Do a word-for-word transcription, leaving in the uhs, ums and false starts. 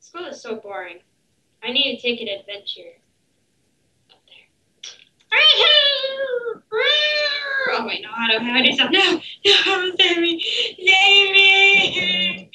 School is so boring. I need to take an adventure. Up there. Oh wait, no, I don't have any stuff. No, no, save me, save me.